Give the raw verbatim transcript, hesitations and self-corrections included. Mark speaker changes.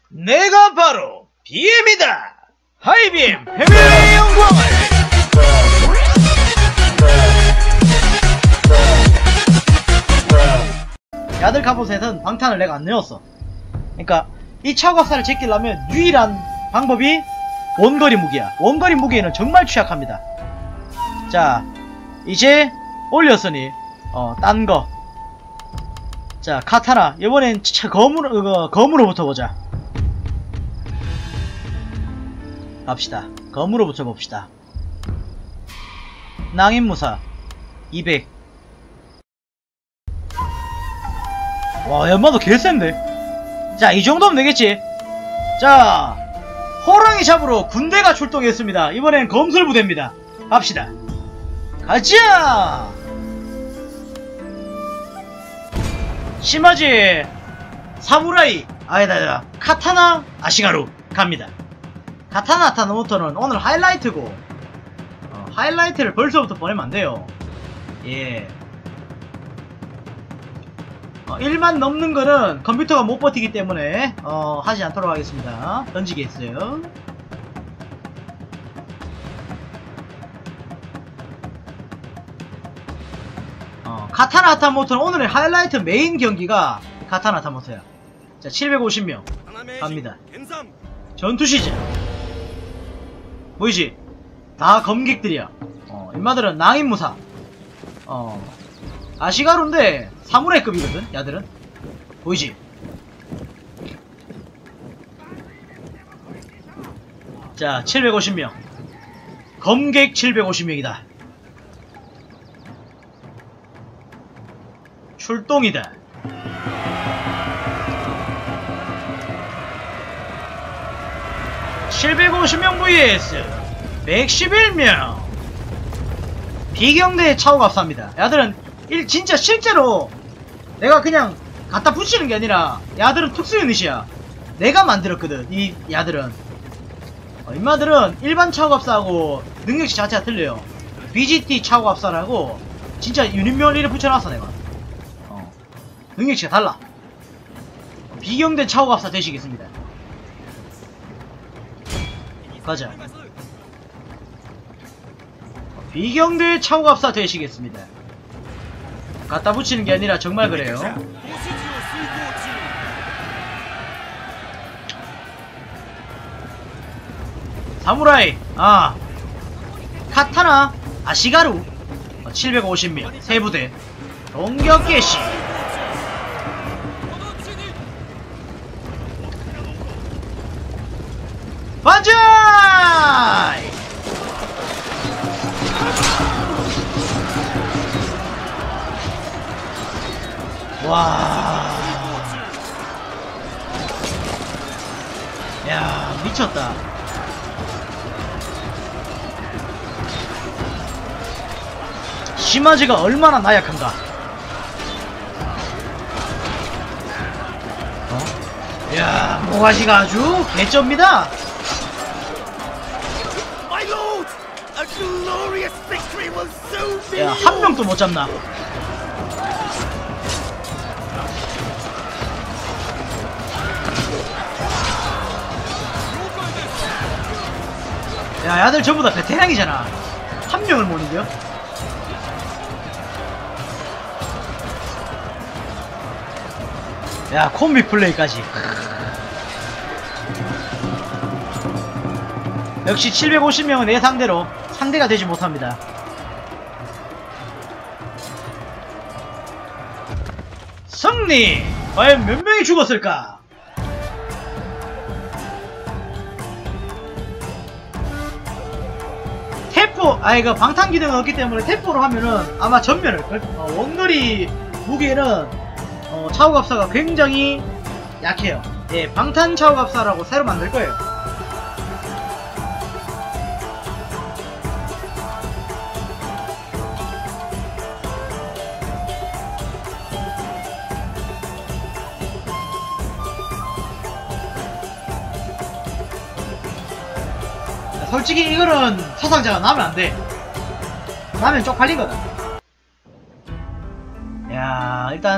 Speaker 1: 내가 바로 비엠이다. 하이빔 해밀의 영광을. 야들 갑옷에선 방탄을 내가 안 넣었어. 그러니까 이 차고갑사를 제끼려면 유일한 방법이 원거리 무기야. 원거리 무기에는 정말 취약합니다. 자, 이제 올렸으니 어 딴거. 자, 카타나. 이번엔 진짜 검으로 어, 검으로부터 보자. 갑시다. 검으로부터 봅시다. 낭인무사 이백. 와, 연마도 개센데. 자, 이 정도면 되겠지. 자, 호랑이 잡으러 군대가 출동했습니다. 이번엔 검술부대입니다. 갑시다. 가자. 심하지. 사무라이 아니다 아니다 카타나 아시가루 갑니다. 카타나 아타노모토는 오늘 하이라이트고 어, 하이라이트를 벌써부터 보내면 안돼요. 예. 어, 일만 넘는 거는 컴퓨터가 못 버티기 때문에 어, 하지 않도록 하겠습니다. 던지겠어요. 어, 카타나 아타모토는 오늘의 하이라이트 메인 경기가 카타나 아타모토야. 자, 칠백오십 명 갑니다. 전투 시작. 보이지? 다 검객들이야. 어, 인마들은 낭인무사. 어, 아시가루인데 사무라이급이거든, 야들은. 보이지? 자, 칠백오십 명. 검객 칠백오십 명이다. 출동이다. 칠백오십 명 vs 백십일 명. 비경대 차고갑사입니다. 야들은 일, 진짜 실제로 내가 그냥 갖다 붙이는 게 아니라 야들은 특수 유닛이야. 내가 만들었거든. 이 야들은 어, 인마들은 일반 차고갑사하고 능력치 자체가 틀려요. 비지티 차고갑사라고 진짜 유닛명을 이래 붙여놨어 내가. 어, 능력치가 달라. 비경대 차고갑사 되시겠습니다. 가자. 비경대 차고갑사 되시겠습니다. 갖다 붙이는 게 아니라 정말 그래요. 사무라이 아 카타나 아시가루 어, 칠백오십 명 세 부대 공격 개시. 반자이. 와, 야, 미쳤다. 시마즈가 얼마나 나약한가. 어? 야, 모가지가 아주 개쩝니다. 야, 한 명도 못 잡나. 야, 야들 전부 다 베테랑이잖아. 한 명을 못 이겨? 야, 콤비 플레이까지. 역시 칠백오십 명은 내 상대로 상대가 되지 못합니다. 승리! 과연 몇 명이 죽었을까? 태포, 아 이거 방탄 기능은 없기 때문에 태포로 하면은 아마 전멸할걸? 어, 원거리 무기에는 어, 차고갑사가 굉장히 약해요. 예, 방탄 차고갑사라고 새로 만들 거예요. 솔직히 이거는 사상자가 나면 안 돼. 나면 쪽팔리거든. 야, 일단